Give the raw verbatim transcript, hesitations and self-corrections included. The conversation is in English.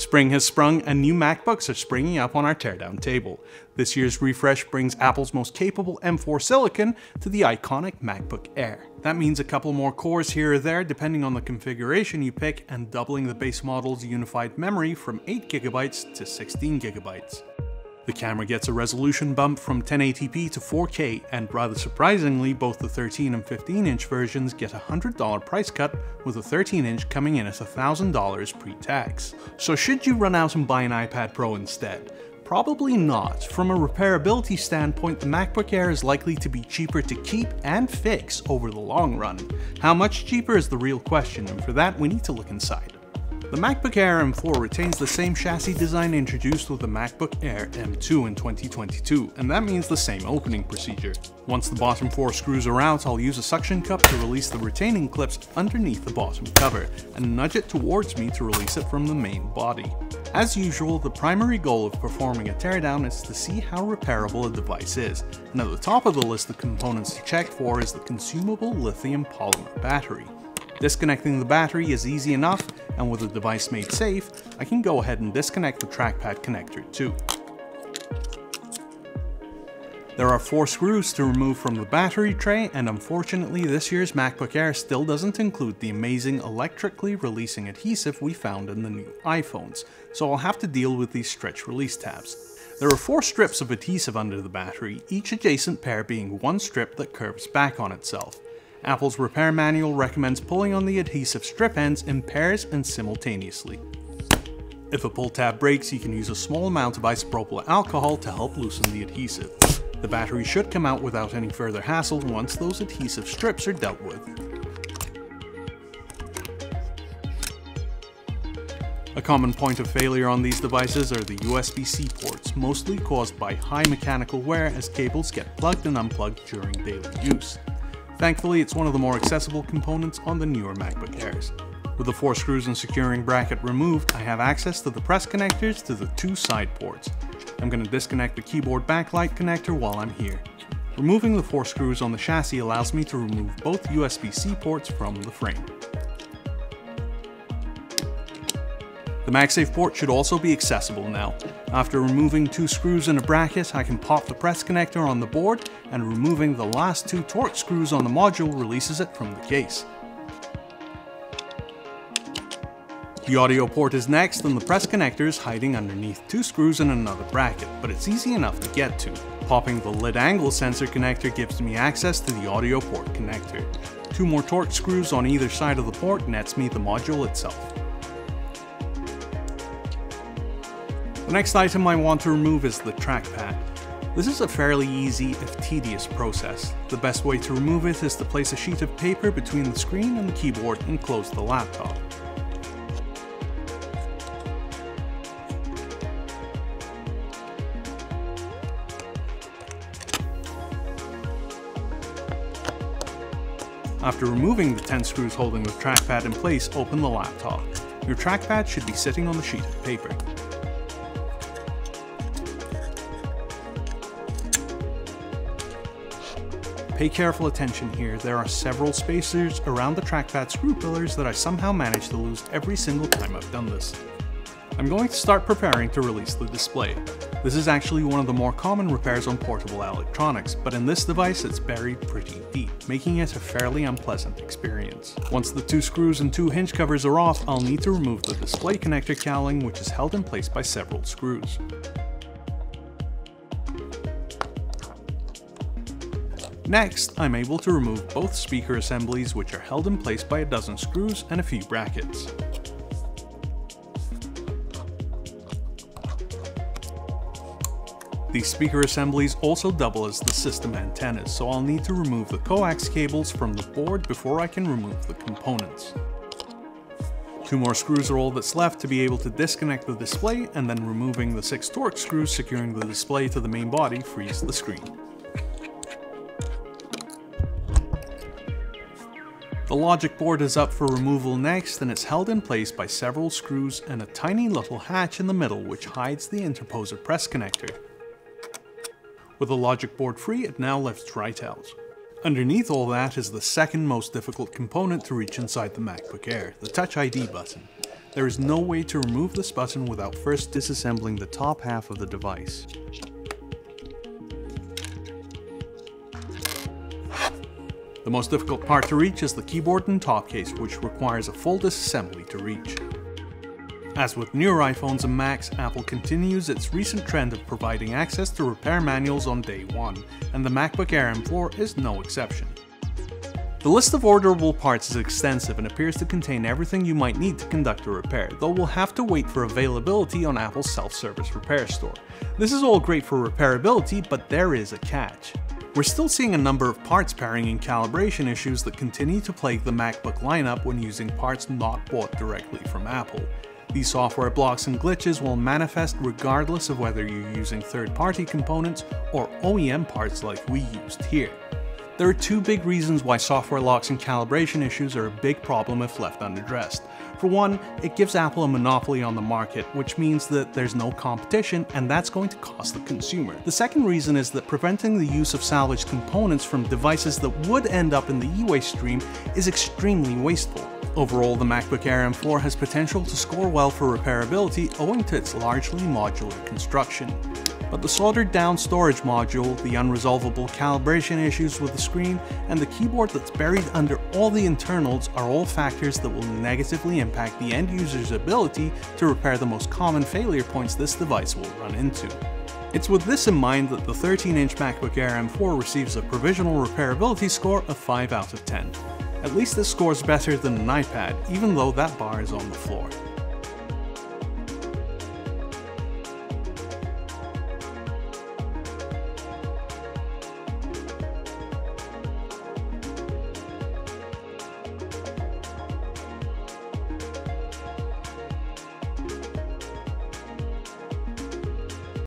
Spring has sprung and new MacBooks are springing up on our teardown table. This year's refresh brings Apple's most capable M four silicon to the iconic MacBook Air. That means a couple more cores here or there depending on the configuration you pick, and doubling the base model's unified memory from eight gigabytes to sixteen gigabytes. The camera gets a resolution bump from ten eighty p to four K, and rather surprisingly, both the thirteen and fifteen inch versions get a one hundred dollar price cut, with the thirteen inch coming in at one thousand dollars pre-tax. So should you run out and buy an iPad Pro instead? Probably not. From a repairability standpoint, the MacBook Air is likely to be cheaper to keep and fix over the long run. How much cheaper is the real question, and for that we need to look inside. The MacBook Air M four retains the same chassis design introduced with the MacBook Air M two in twenty twenty-two, and that means the same opening procedure. Once the bottom four screws are out, I'll use a suction cup to release the retaining clips underneath the bottom cover, and nudge it towards me to release it from the main body. As usual, the primary goal of performing a teardown is to see how repairable a device is, and at the top of the list of components to check for is the consumable lithium polymer battery. Disconnecting the battery is easy enough, and with the device made safe, I can go ahead and disconnect the trackpad connector too. There are four screws to remove from the battery tray, and unfortunately this year's MacBook Air still doesn't include the amazing electrically releasing adhesive we found in the new iPhones, so I'll have to deal with these stretch release tabs. There are four strips of adhesive under the battery, each adjacent pair being one strip that curves back on itself. Apple's repair manual recommends pulling on the adhesive strip ends in pairs and simultaneously. If a pull tab breaks, you can use a small amount of isopropyl alcohol to help loosen the adhesive. The battery should come out without any further hassle once those adhesive strips are dealt with. A common point of failure on these devices are the U S B C ports, mostly caused by high mechanical wear as cables get plugged and unplugged during daily use. Thankfully, it's one of the more accessible components on the newer MacBook Airs. With the four screws and securing bracket removed, I have access to the press connectors to the two side ports. I'm going to disconnect the keyboard backlight connector while I'm here. Removing the four screws on the chassis allows me to remove both U S B C ports from the frame. The MagSafe port should also be accessible now. After removing two screws and a bracket, I can pop the press connector on the board, and removing the last two Torx screws on the module releases it from the case. The audio port is next, and the press connector is hiding underneath two screws and another bracket, but it's easy enough to get to. Popping the lid angle sensor connector gives me access to the audio port connector. Two more Torx screws on either side of the port nets me the module itself. The next item I want to remove is the trackpad. This is a fairly easy if tedious process. The best way to remove it is to place a sheet of paper between the screen and the keyboard and close the laptop. After removing the ten screws holding the trackpad in place, open the laptop. Your trackpad should be sitting on the sheet of paper. Pay careful attention here, there are several spacers around the trackpad screw pillars that I somehow manage to lose every single time I've done this. I'm going to start preparing to release the display. This is actually one of the more common repairs on portable electronics, but in this device it's buried pretty deep, making it a fairly unpleasant experience. Once the two screws and two hinge covers are off, I'll need to remove the display connector cowling, which is held in place by several screws. Next, I'm able to remove both speaker assemblies, which are held in place by a dozen screws and a few brackets. These speaker assemblies also double as the system antennas, so I'll need to remove the coax cables from the board before I can remove the components. Two more screws are all that's left to be able to disconnect the display, and then removing the six Torx screws securing the display to the main body frees the screen. The logic board is up for removal next, and it's held in place by several screws and a tiny little hatch in the middle which hides the interposer press connector. With the logic board free, it now lifts right out. Underneath all that is the second most difficult component to reach inside the MacBook Air, the Touch I D button. There is no way to remove this button without first disassembling the top half of the device. The most difficult part to reach is the keyboard and top case, which requires a full disassembly to reach. As with newer iPhones and Macs, Apple continues its recent trend of providing access to repair manuals on day one, and the MacBook Air M four is no exception. The list of orderable parts is extensive and appears to contain everything you might need to conduct a repair, though we'll have to wait for availability on Apple's self-service repair store. This is all great for repairability, but there is a catch. We're still seeing a number of parts pairing and calibration issues that continue to plague the MacBook lineup when using parts not bought directly from Apple. These software blocks and glitches will manifest regardless of whether you're using third-party components or O E M parts like we used here. There are two big reasons why software locks and calibration issues are a big problem if left unaddressed. For one, it gives Apple a monopoly on the market, which means that there's no competition, and that's going to cost the consumer. The second reason is that preventing the use of salvaged components from devices that would end up in the e-waste stream is extremely wasteful. Overall, the MacBook Air M four has potential to score well for repairability owing to its largely modular construction. But the soldered down storage module, the unresolvable calibration issues with the screen, and the keyboard that's buried under all the internals are all factors that will negatively impact the end user's ability to repair the most common failure points this device will run into. It's with this in mind that the thirteen inch MacBook Air M four receives a provisional repairability score of five out of ten. At least this score is better than an iPad, even though that bar is on the floor.